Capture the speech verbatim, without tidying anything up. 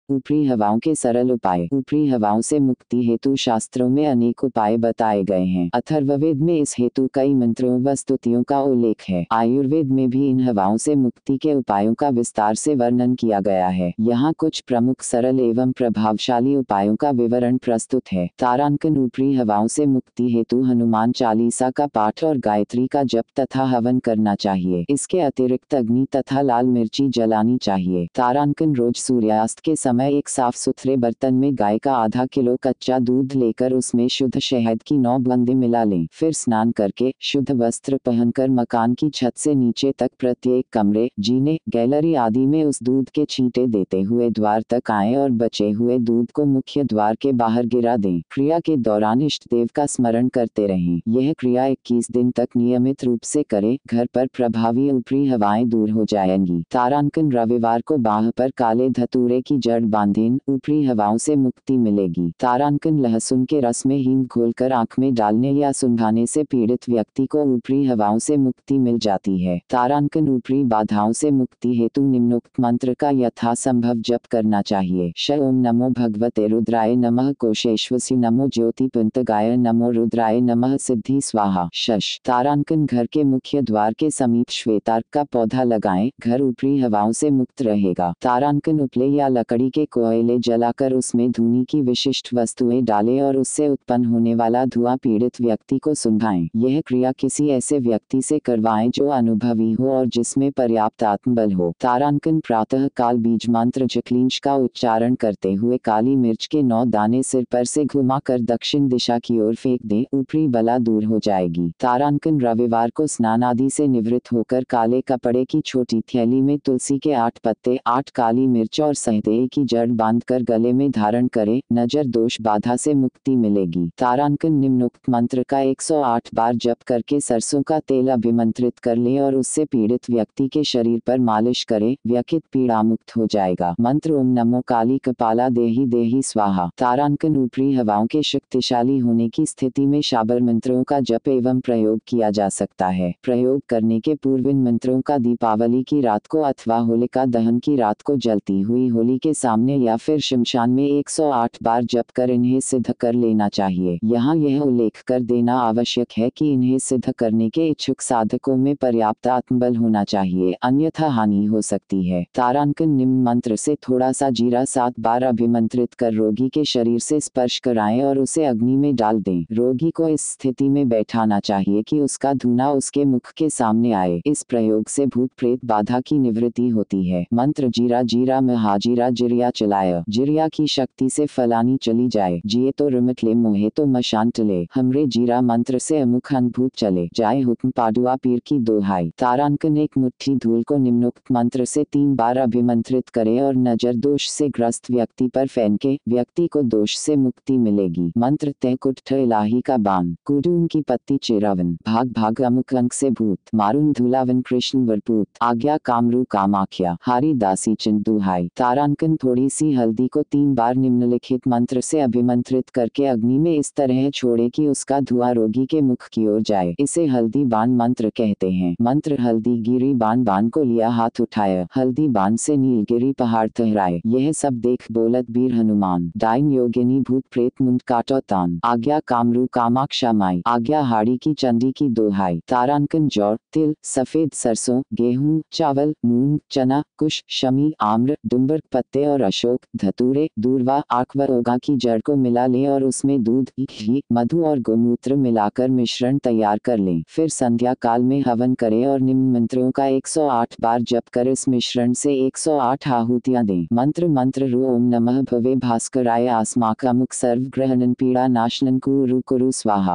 ऊपरी हवाओं के सरल उपाय। ऊपरी हवाओं से मुक्ति हेतु शास्त्रों में अनेक उपाय बताए गए हैं। अथर्ववेद में इस हेतु कई मंत्रों व स्तुतियों का उल्लेख है। आयुर्वेद में भी इन हवाओं से मुक्ति के उपायों का विस्तार से वर्णन किया गया है। यहाँ कुछ प्रमुख सरल एवं प्रभावशाली उपायों का विवरण प्रस्तुत है। तारांकन। ऊपरी हवाओं से मुक्ति हेतु हनुमान चालीसा का पाठ और गायत्री का जप तथा हवन करना चाहिए। इसके अतिरिक्त अग्नि तथा लाल मिर्ची जलानी चाहिए। तारांकन। रोज सूर्यास्त के समय एक साफ सुथरे बर्तन में गाय का आधा किलो कच्चा दूध लेकर उसमें शुद्ध शहद की नौ बूंदें मिला लें। फिर स्नान करके शुद्ध वस्त्र पहनकर मकान की छत से नीचे तक प्रत्येक कमरे, जीने, गैलरी आदि में उस दूध के छींटे देते हुए द्वार तक आएं और बचे हुए दूध को मुख्य द्वार के बाहर गिरा दें। क्रिया के दौरान इष्ट देव का स्मरण करते रहें। यह क्रिया इक्कीस दिन तक नियमित रूप से करें। घर पर प्रभावी ऊपरी हवाएं दूर हो जाएंगी। तारांकन। रविवार को बाह पर काले धतूरे की जड़ बांधें। ऊपरी हवाओं से मुक्ति मिलेगी। तारांकन। लहसुन के रस में हींग घोलकर आंख में डालने या सुंघाने से पीड़ित व्यक्ति को ऊपरी हवाओं से मुक्ति मिल जाती है। तारांकन। ऊपरी बाधाओं से मुक्ति हेतु निम्नोक्त मंत्र का यथासंभव जप करना चाहिए। श ओम नमो भगवते रुद्राय नमः कोशेश्वसी नमो ज्योतिपंतगाय नमो रुद्राय नमः सिद्धि स्वाहा। शश। तारांकन। घर के मुख्य द्वार के समीप श्वेतार्क का पौधा लगाएं। घर ऊपरी हवाओं से मुक्त रहेगा। तारांकन। उपले या लकड़ी के कोयले जलाकर उसमें धूनी की विशिष्ट वस्तुएं डालें और उससे उत्पन्न होने वाला धुआं पीड़ित व्यक्ति को सुंघाएं। यह क्रिया किसी ऐसे व्यक्ति से करवाएं जो अनुभवी हो और जिसमें पर्याप्त आत्मबल हो। तारांकन। प्रातः काल बीज मंत्र जक्लींश का उच्चारण करते हुए काली मिर्च के नौ दाने सिर पर से घुमाकर दक्षिण दिशा की ओर फेंक दें। ऊपरी बला दूर हो जाएगी। तारांकन। रविवार को स्नान आदि से निवृत्त होकर काले कपड़े की छोटी थैली में तुलसी के आठ पत्ते, आठ काली मिर्च और सहदेई की जड़ बांधकर गले में धारण करें। नजर दोष बाधा से मुक्ति मिलेगी। तारांकन। निम्नोक्त मंत्र का एक सौ आठ बार जप करके सरसों का तेल अभिमंत्रित कर लें और उससे पीड़ित व्यक्ति के शरीर पर मालिश करें। व्यक्ति पीड़ा मुक्त हो जाएगा। मंत्र। ओम नमो काली कपाला देही देही स्वाहा। तारांकन। ऊपरी हवाओं के शक्तिशाली होने की स्थिति में शाबर मंत्रों का जप एवं प्रयोग किया जा सकता है। प्रयोग करने के पूर्व इन मंत्रों का दीपावली की रात को अथवा होलिका दहन की रात को जलती हुई होली के सामने या फिर शमशान में एक सौ आठ बार जप कर इन्हें सिद्ध कर लेना चाहिए। यहाँ यह उल्लेख कर देना आवश्यक है कि इन्हें सिद्ध करने के इच्छुक साधकों में पर्याप्त आत्मबल होना चाहिए, अन्यथा हानि हो सकती है। तारांकन। निम्न मंत्र से थोड़ा सा जीरा सात बार अभिमंत्रित कर रोगी के शरीर से स्पर्श कराएं और उसे अग्नि में डाल दें। रोगी को इस स्थिति में बैठाना चाहिए कि उसका धुआं उसके मुख के सामने आए। इस प्रयोग से भूत प्रेत बाधा की निवृत्ति होती है। मंत्र। जीरा जीरा महाजीरा जिरिया चलाय। जिरिया की शक्ति से फलानी चली जाए। जिए तो रिमिट ले मोहे तो मशांत ले। हमरे जीरा मंत्र से अमुख अनभूत चले जाए। हुक्म पाडुआ पीर की दोहाई। तारांकन। एक मुट्ठी धूल को निम्नोक्त मंत्र से तीन बार अभिमंत्रित करें और नजर दोष से ग्रस्त व्यक्ति पर फेंके। व्यक्ति को दोष से मुक्ति मिलेगी। मंत्र। तय कुठ इलाही का बाण कुडून की पत्ती चेरावन भाग भाग अमुक अंक से भूत मारून धुलावन कृष्ण वरपूत आज्ञा कामरू कामाख्या हारी दासी चिंत दुहाई। तारांकन। थोड़ी सी हल्दी को तीन बार निम्नलिखित मंत्र से अभिमंत्रित करके अग्नि में इस तरह छोड़े कि उसका धुआं रोगी के मुख की ओर जाए। इसे हल्दी बाण मंत्र कहते हैं। मंत्र। हल्दी गिरी बाण बाण को लिया हाथ उठाया। हल्दी बाण से नीलगिरी पहाड़ तहराए। यह सब देख बोलत वीर हनुमान डाइन योगिनी भूत प्रेत मुंड काटो तान आज्ञा कामरू कामाक्षा माई आज्ञा हाड़ी की चंडी की दोहाई। तारांकन। जौ, तिल, सफेद सरसों, गेहूं, चावल, मूंग, चना, कुश, शमी, आम्र, डुम्बर पत्ते और अशोक, धतूरे, दूर्वा, आक व ओगा की जड़ को मिला लें और उसमें दूध, घी, मधु और गोमूत्र मिलाकर मिश्रण तैयार कर लें। फिर संध्या काल में हवन करें और निम्न मंत्रों का एक सौ आठ बार जप कर इस मिश्रण से एक सौ आठ आहुतियां दें। मंत्र। मंत्र। रु ओम नमः भवे भास्कराय आस्माक अमुक सर्व ग्रहणन पीड़ा नाशनन कुरु कुरु स्वाहा।